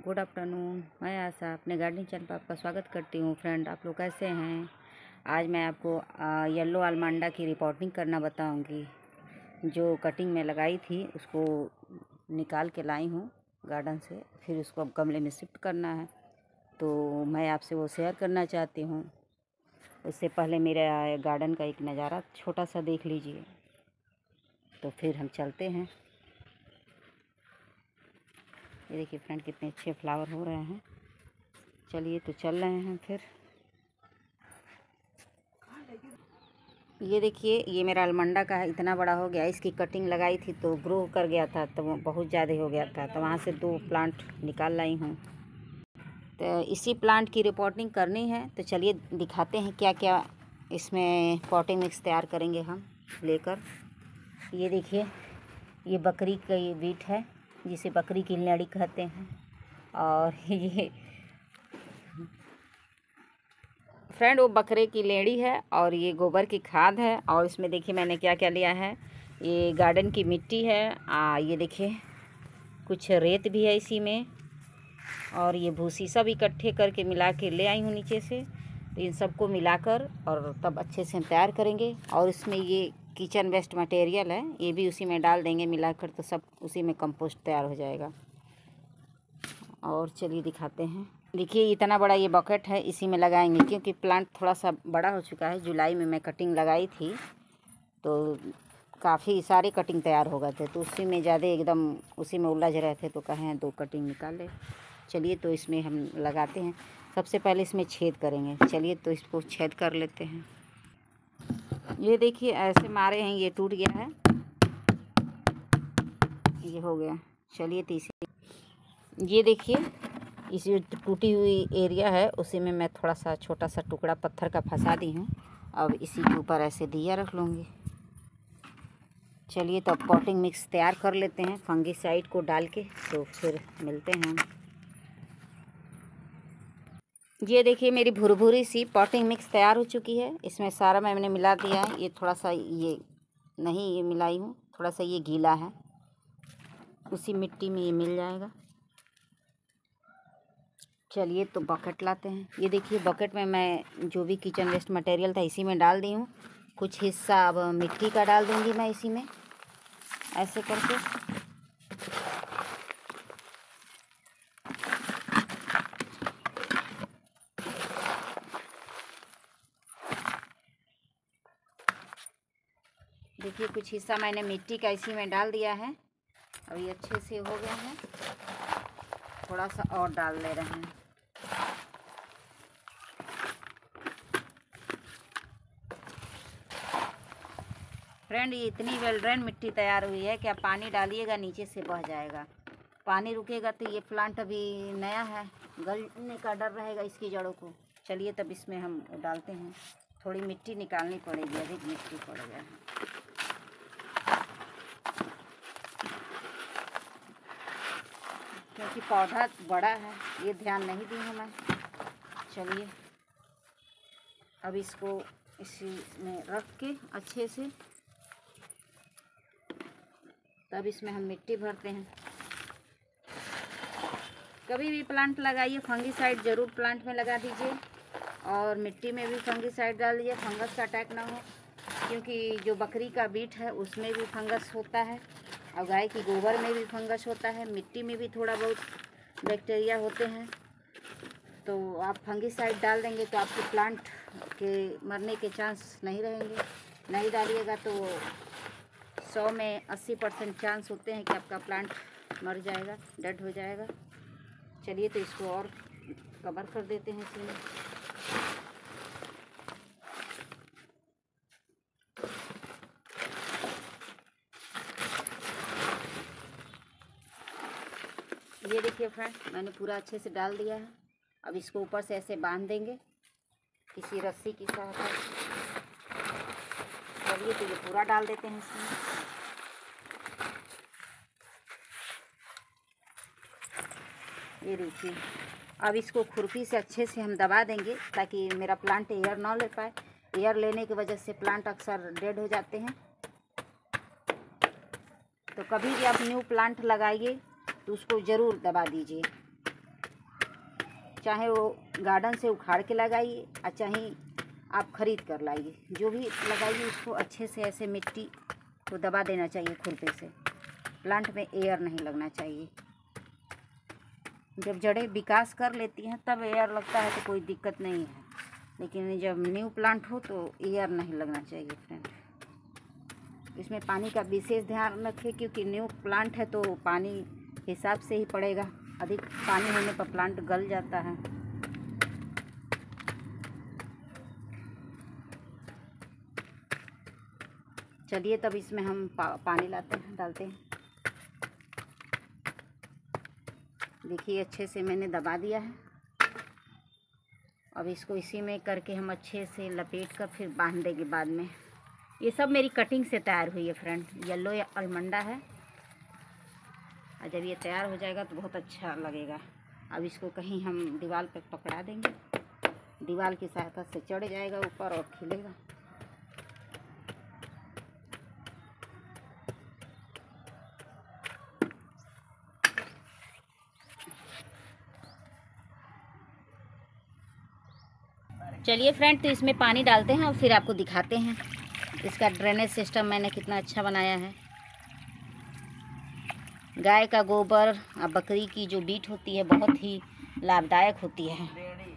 Good afternoon. मैं आशा अपने gardening channel पर आपका स्वागत करती हूँ। फ्रेंड, आप लोग कैसे हैं? आज मैं आपको येलो अलमंडा की रिपोर्टिंग करना बताऊंगी। जो कटिंग में लगाई थी उसको निकाल के लाई हूँ गार्डन से, फिर उसको अब गमले में शिफ्ट करना है, तो मैं आपसे वो शेयर करना चाहती हूँ। उससे पहले मेरा गार्डन का एक नज़ारा छोटा सा देख लीजिए, तो फिर हम चलते हैं। ये देखिए फ्रेंड, कितने अच्छे फ्लावर हो रहे हैं। चलिए तो चल रहे हैं फिर। ये देखिए, ये मेरा अलमंडा का है, इतना बड़ा हो गया। इसकी कटिंग लगाई थी तो ग्रो कर गया था, तो वो बहुत ज़्यादा हो गया था, तो वहाँ से 2 प्लांट निकाल लाई हूँ। तो इसी प्लांट की रिपोर्टिंग करनी है, तो चलिए दिखाते हैं क्या क्या इसमें पॉटिंग मिक्स तैयार करेंगे हम लेकर। ये देखिए, ये बकरी का ये बीट है, जिसे बकरी की लड़ी कहते हैं। और ये फ्रेंड वो बकरे की लेड़ी है, और ये गोबर की खाद है। और इसमें देखिए मैंने क्या क्या लिया है। ये गार्डन की मिट्टी है, ये देखिए कुछ रेत भी है इसी में, और ये भूसी सब इकट्ठे करके मिला के ले आई हूँ नीचे से। तो इन सबको मिलाकर और तब अच्छे से हम तैयार करेंगे। और इसमें ये किचन वेस्ट मटेरियल है, ये भी उसी में डाल देंगे मिलाकर, तो सब उसी में कंपोस्ट तैयार हो जाएगा। और चलिए दिखाते हैं। देखिए इतना बड़ा ये बकेट है, इसी में लगाएंगे, क्योंकि प्लांट थोड़ा सा बड़ा हो चुका है। जुलाई में मैं कटिंग लगाई थी, तो काफ़ी सारे कटिंग तैयार हो गए थे, तो उसी में ज़्यादा एकदम उसी में उलझ रहे थे, तो कहें 2 कटिंग निकाल ले। चलिए तो इसमें हम लगाते हैं। सबसे पहले इसमें छेद करेंगे। चलिए तो इसको छेद कर लेते हैं। ये देखिए ऐसे मारे हैं, ये टूट गया है, ये हो गया। चलिए तो इसे, ये देखिए इस टूटी हुई एरिया है, उसी में मैं थोड़ा सा छोटा सा टुकड़ा पत्थर का फंसा दी हूँ। अब इसी के ऊपर ऐसे दिया रख लूँगी। चलिए तो अब पॉटिंग मिक्स तैयार कर लेते हैं फंगीसाइड को डाल के, तो फिर मिलते हैं। ये देखिए मेरी भुरभुरी सी पॉटिंग मिक्स तैयार हो चुकी है। इसमें सारा मैंने मिला दिया है। ये थोड़ा सा ये नहीं, ये मिलाई हूँ, थोड़ा सा ये गीला है, उसी मिट्टी में ये मिल जाएगा। चलिए तो बकेट लाते हैं। ये देखिए बकेट में मैं जो भी किचन वेस्ट मटेरियल था इसी में डाल दी हूँ। कुछ हिस्सा अब मिट्टी का डाल दूँगी मैं इसी में, ऐसे करके। देखिए कुछ हिस्सा मैंने मिट्टी का इसी में डाल दिया है। अब ये अच्छे से हो गया है, थोड़ा सा और डाल ले रहे हैं। फ्रेंड, ये इतनी वेल ड्रेन मिट्टी तैयार हुई है कि आप पानी डालिएगा नीचे से बह जाएगा। पानी रुकेगा तो ये प्लांट अभी नया है, गलने का डर रहेगा इसकी जड़ों को। चलिए तब इसमें हम डालते हैं। थोड़ी मिट्टी निकालनी पड़ेगी, अधिक मिट्टी पड़ गया है। क्योंकि पौधा बड़ा है, ये ध्यान नहीं दी हूँ मैं। चलिए अब इसको इसी में रख के अच्छे से, तब इसमें हम मिट्टी भरते हैं। कभी भी प्लांट लगाइए फंगीसाइड ज़रूर प्लांट में लगा दीजिए, और मिट्टी में भी फंगीसाइड डाल दीजिए, फंगस का अटैक ना हो। क्योंकि जो बकरी का बीट है उसमें भी फंगस होता है, और गाय की गोबर में भी फंगस होता है, मिट्टी में भी थोड़ा बहुत बैक्टीरिया होते हैं। तो आप फंगीसाइड डाल देंगे तो आपके प्लांट के मरने के चांस नहीं रहेंगे। नहीं डालिएगा तो 100 में 80% चांस होते हैं कि आपका प्लांट मर जाएगा, डेड हो जाएगा। चलिए तो इसको और कवर कर देते हैं इसमें। ये देखिए फ्रेंड, मैंने पूरा अच्छे से डाल दिया है। अब इसको ऊपर से ऐसे बांध देंगे किसी रस्सी की सहायता से। चलिए तो ये पूरा डाल देते हैं इसमें। ये देखिए, अब इसको खुरपी से अच्छे से हम दबा देंगे, ताकि मेरा प्लांट एयर ना ले पाए। एयर लेने की वजह से प्लांट अक्सर डेड हो जाते हैं। तो कभी भी आप न्यू प्लांट लगाइए तो उसको ज़रूर दबा दीजिए। चाहे वो गार्डन से उखाड़ के लगाइए और चाहे आप खरीद कर लाइए, जो भी लगाइए उसको अच्छे से ऐसे मिट्टी को दबा देना चाहिए खुरपे से। प्लांट में एयर नहीं लगना चाहिए। जब जड़ें विकास कर लेती हैं तब एयर लगता है तो कोई दिक्कत नहीं है, लेकिन जब न्यू प्लांट हो तो एयर नहीं लगना चाहिए फ्रेंड। इसमें पानी का विशेष ध्यान रखें, क्योंकि न्यू प्लांट है तो पानी हिसाब से ही पड़ेगा। अधिक पानी होने पर प्लांट गल जाता है। चलिए तब इसमें हम पानी डालते हैं। देखिए अच्छे से मैंने दबा दिया है। अब इसको इसी में करके हम अच्छे से लपेट कर फिर बांध देंगे बाद में। ये सब मेरी कटिंग से तैयार हुई है फ्रेंड। येलो अलमंडा है, और जब ये तैयार हो जाएगा तो बहुत अच्छा लगेगा। अब इसको कहीं हम दीवार पर पकड़ा देंगे, दीवार की सहायता से चढ़ जाएगा ऊपर और खिलेगा। चलिए फ्रेंड, तो इसमें पानी डालते हैं और फिर आपको दिखाते हैं इसका ड्रेनेज सिस्टम मैंने कितना अच्छा बनाया है। गाय का गोबर और बकरी की जो बीट होती है बहुत ही लाभदायक होती है।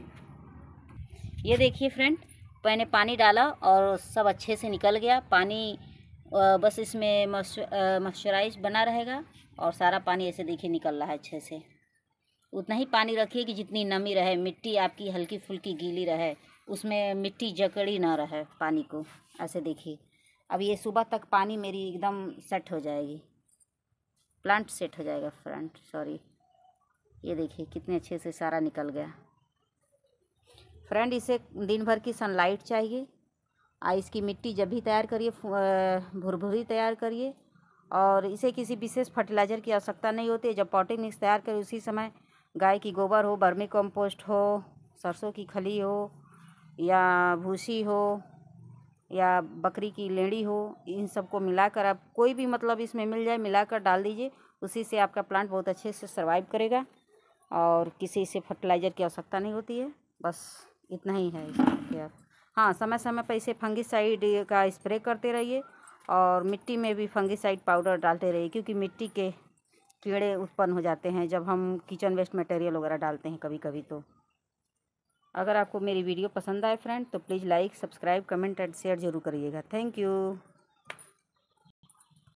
ये देखिए फ्रेंड, मैंने पानी डाला और सब अच्छे से निकल गया पानी। बस इसमें मॉइस्चराइज बना रहेगा और सारा पानी ऐसे देखिए निकल रहा है अच्छे से। उतना ही पानी रखिए कि जितनी नमी रहे, मिट्टी आपकी हल्की फुल्की गीली रहे, उसमें मिट्टी जकड़ी ना रहे पानी को। ऐसे देखिए अब ये सुबह तक पानी मेरी एकदम सेट हो जाएगी, प्लांट सेट हो जाएगा फ्रेंड। सॉरी, ये देखिए कितने अच्छे से सारा निकल गया फ्रेंड। इसे दिन भर की सनलाइट चाहिए। इसकी मिट्टी जब भी तैयार करिए भुरभुरी तैयार करिए, और इसे किसी विशेष फर्टिलाइज़र की आवश्यकता नहीं होती है। जब पॉटिंग मिक्स तैयार करें उसी समय गाय की गोबर हो, वर्मी कंपोस्ट हो, सरसों की खली हो, या भूसी हो, या बकरी की लेड़ी हो, इन सबको मिलाकर आप कोई भी मतलब इसमें मिल जाए मिलाकर डाल दीजिए। उसी से आपका प्लांट बहुत अच्छे से सर्वाइव करेगा और किसी से फर्टिलाइज़र की आवश्यकता नहीं होती है। बस इतना ही है इसमें। आप हाँ, समय समय पर इसे फंगिसाइड का स्प्रे करते रहिए और मिट्टी में भी फंगिसाइड पाउडर डालते रहिए, क्योंकि मिट्टी के कीड़े उत्पन्न हो जाते हैं जब हम किचन वेस्ट मटेरियल वगैरह डालते हैं कभी कभी। तो अगर आपको मेरी वीडियो पसंद आए फ्रेंड तो please like, subscribe, comment and share ज़रूर करिएगा। Thank you.